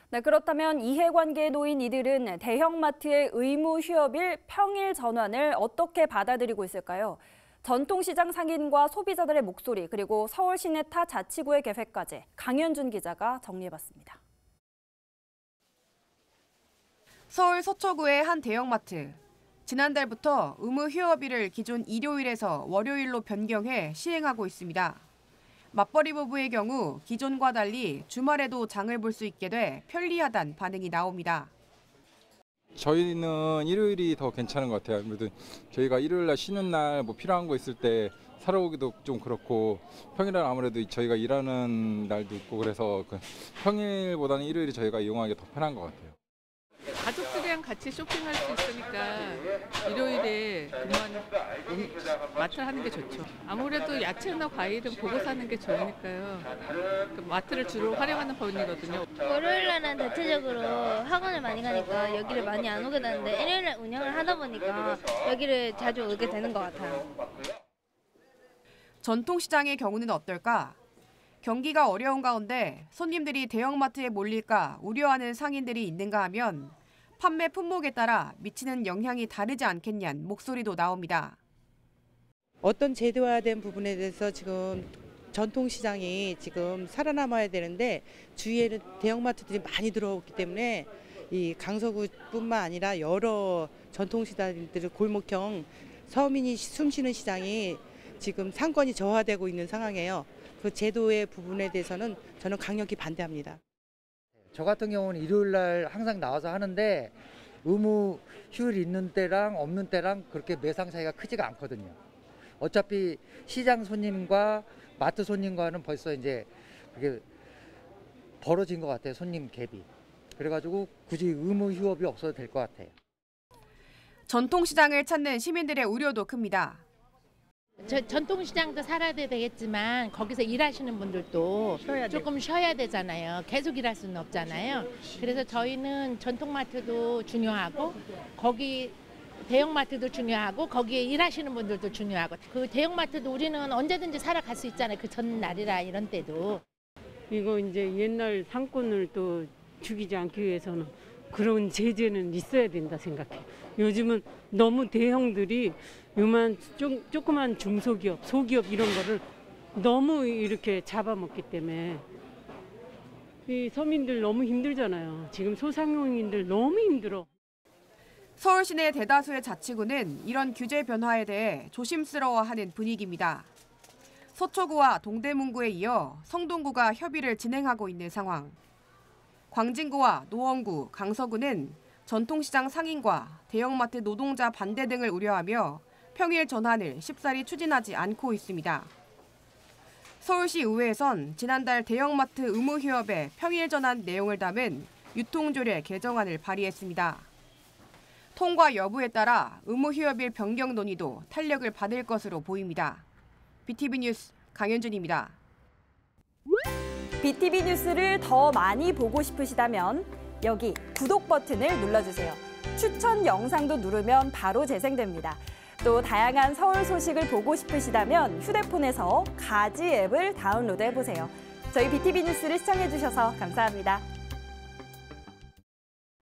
네, 그렇다면 이해관계에 놓인 이들은 대형마트의 의무 휴업일 평일 전환을 어떻게 받아들이고 있을까요? 전통시장 상인과 소비자들의 목소리, 그리고 서울 시내 타 자치구의 계획까지 강현준 기자가 정리해봤습니다. 서울 서초구의 한 대형마트. 지난달부터 의무 휴업일을 기존 일요일에서 월요일로 변경해 시행하고 있습니다. 맞벌이 부부의 경우 기존과 달리 주말에도 장을 볼 수 있게 돼 편리하다는 반응이 나옵니다. 저희는 일요일이 더 괜찮은 것 같아요. 아무래도 저희가 일요일 날 쉬는 날 뭐 필요한 거 있을 때 사러 오기도 좀 그렇고 평일은 아무래도 저희가 일하는 날도 있고 그래서 평일보다는 일요일이 저희가 이용하기 더 편한 것 같아요. 가족들이랑 같이 쇼핑할 수 있으니까 일요일에 그만 마트를 하는 게 좋죠. 아무래도 야채나 과일은 보고 사는 게 좋으니까요. 마트를 주로 활용하는 편이거든요. 월요일날은 대체적으로 학원을 많이 가니까 여기를 많이 안 오게 되는데 일요일날 운영을 하다 보니까 여기를 자주 오게 되는 것 같아요. 전통시장의 경우는 어떨까? 경기가 어려운 가운데 손님들이 대형마트에 몰릴까 우려하는 상인들이 있는가 하면 판매 품목에 따라 미치는 영향이 다르지 않겠냐는 목소리도 나옵니다. 어떤 제도화된 부분에 대해서 지금 전통시장이 지금 살아남아야 되는데 주위에는 대형마트들이 많이 들어오기 때문에 이 강서구뿐만 아니라 여러 전통시장들 골목형 서민이 숨쉬는 시장이 지금 상권이 저하되고 있는 상황이에요. 그 제도의 부분에 대해서는 저는 강력히 반대합니다. 저 같은 경우는 일요일 날 항상 나와서 하는데 의무 휴일 있는 때랑 없는 때랑 그렇게 매상 차이가 크지가 않거든요. 어차피 시장 손님과 마트 손님과는 벌써 이제 그게 벌어진 것 같아요. 손님 갭이. 그래가지고 굳이 의무 휴업이 없어도 될 것 같아요. 전통시장을 찾는 시민들의 우려도 큽니다. 전통시장도 살아야 되겠지만 거기서 일하시는 분들도 조금 쉬어야 되잖아요. 계속 일할 수는 없잖아요. 그래서 저희는 전통마트도 중요하고 거기 대형마트도 중요하고 거기에 일하시는 분들도 중요하고 그 대형마트도 우리는 언제든지 살아갈 수 있잖아요. 그 전날이라 이런 때도. 이거 이제 옛날 상권을 또 죽이지 않기 위해서는 그런 제재는 있어야 된다 생각해요. 요즘은 너무 대형들이 조그만 중소기업, 소기업 이런 거를 너무 이렇게 잡아먹기 때문에 이 서민들 너무 힘들잖아요. 지금 소상공인들 너무 힘들어. 서울 시내 대다수의 자치구는 이런 규제 변화에 대해 조심스러워하는 분위기입니다. 서초구와 동대문구에 이어 성동구가 협의를 진행하고 있는 상황. 광진구와 노원구, 강서구는 전통시장 상인과 대형마트 노동자 반대 등을 우려하며 평일 전환을 쉽사리 추진하지 않고 있습니다. 서울시 의회에선 지난달 대형마트 의무 휴업의 평일 전환 내용을 담은 유통조례 개정안을 발의했습니다. 통과 여부에 따라 의무 휴업일 변경 논의도 탄력을 받을 것으로 보입니다. BTV 뉴스 강현준입니다. BTV 뉴스를 더 많이 보고 싶으시다면 여기 구독 버튼을 눌러주세요. 추천 영상도 누르면 바로 재생됩니다. 또 다양한 서울 소식을 보고 싶으시다면 휴대폰에서 가지 앱을 다운로드해보세요. 저희 BTV 뉴스를 시청해주셔서 감사합니다.